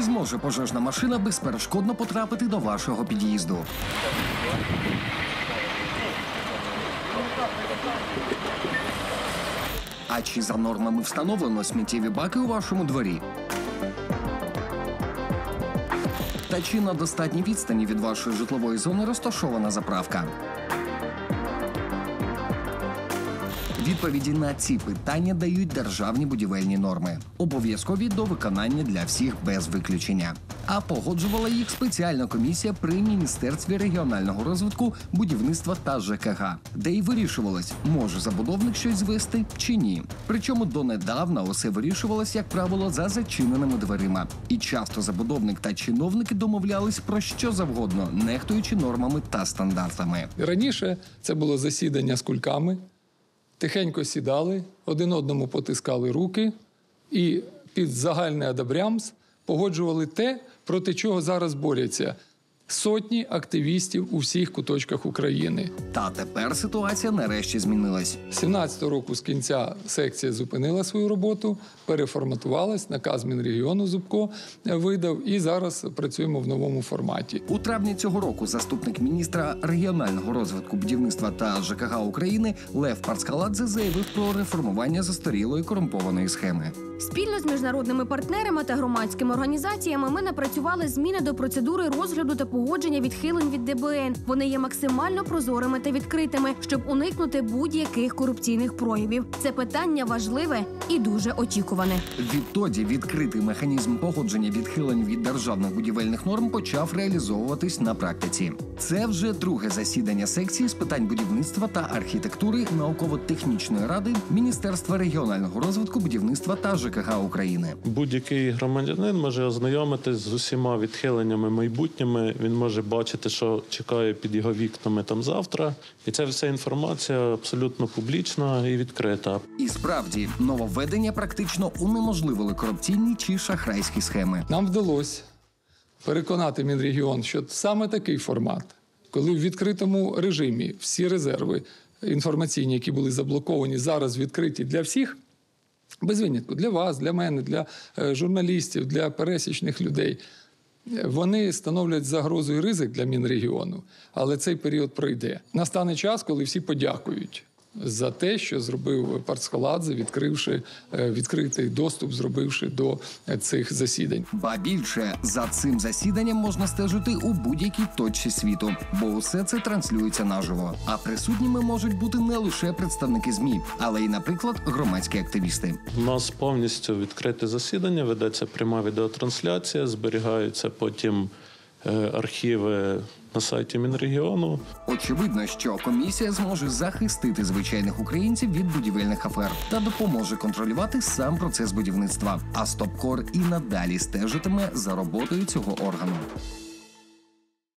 Чи зможе пожежна машина безперешкодно потрапити до вашого під'їзду? А чи за нормами встановлено сміттєві баки у вашому дворі? Та чи на достатній відстані від вашої житлової зони розташована заправка? Відповіді на ці питання дають державні будівельні норми. Обов'язкові до виконання для всіх без виключення. А погоджувала їх спеціальна комісія при Міністерстві регіонального розвитку, будівництва та ЖКГ, де й вирішувалось, може забудовник щось звести чи ні. Причому донедавна усе вирішувалось, як правило, за зачиненими дверима. І часто забудовник та чиновники домовлялись про що завгодно, нехтуючи нормами та стандартами. Раніше це було засідання з кульками. Тихенько сідали, один одному потискали руки і під загальний адабрямс погоджували те, проти чого зараз борються сотні активістів у всіх куточках України. Та тепер ситуація нарешті змінилась. 17-го року з кінця секція зупинила свою роботу, переформатувалась, наказ Мінрегіону Зубко видав і зараз працюємо в новому форматі. У травні цього року заступник міністра регіонального розвитку, будівництва та ЖКГ України Лев Парцхаладзе заявив про реформування застарілої корумпованої схеми. Спільно з міжнародними партнерами та громадськими організаціями ми напрацювали зміни до процедури розгляду та погодження відхилень від ДБН. Вони є максимально прозорими та відкритими, щоб уникнути будь-яких корупційних проявів. Це питання важливе і дуже очікуване. Відтоді відкритий механізм погодження відхилень від державних будівельних норм почав реалізовуватись на практиці. Це вже друге засідання секції з питань будівництва та архітектури Науково-технічної ради Міністерства регіонального розвитку, будівництва та ЖКГ України. Будь-який громадянин може ознайомитись з усіма відхиленнями майбутніми. Він може бачити, що чекає під його вікнами там завтра. І ця вся інформація абсолютно публічна і відкрита. І справді, нововведення практично унеможливили корупційні чи шахрайські схеми. Нам вдалося переконати Мінрегіон, що саме такий формат, коли в відкритому режимі всі резерви інформаційні, які були заблоковані, зараз відкриті для всіх, без винятку, для вас, для мене, для журналістів, для пересічних людей, вони становлять загрозу і ризик для Мінрегіону, але цей період пройде. Настане час, коли всі подякують за те, що зробив Парцхаладзе, відкривши відкритий доступ, зробивши до цих засідань. Ба більше, за цим засіданням можна стежити у будь-якій точці світу, бо усе це транслюється наживо. А присутніми можуть бути не лише представники ЗМІ, але й, наприклад, громадські активісти. У нас повністю відкрите засідання, ведеться пряма відеотрансляція, зберігаються потім архіви на сайті Мінрегіону. Очевидно, що комісія зможе захистити звичайних українців від будівельних афер та допоможе контролювати сам процес будівництва. А Стопкор і надалі стежитиме за роботою цього органу.